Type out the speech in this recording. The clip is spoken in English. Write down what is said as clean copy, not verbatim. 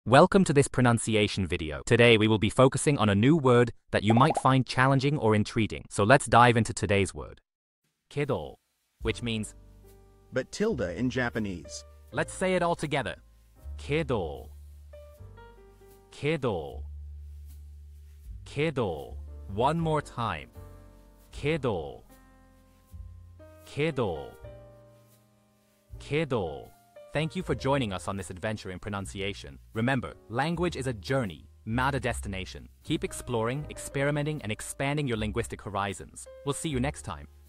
Welcome to this pronunciation video. Today we will be focusing on a new word that you might find challenging or intriguing. So let's dive into today's word. Kedo, which means but tilde in Japanese. Let's say it all together. Kedo. Kedo. Kedo. One more time. Kedo. Kedo. Kedo. Thank you for joining us on this adventure in pronunciation. Remember, language is a journey, not a destination. Keep exploring, experimenting, and expanding your linguistic horizons. We'll see you next time.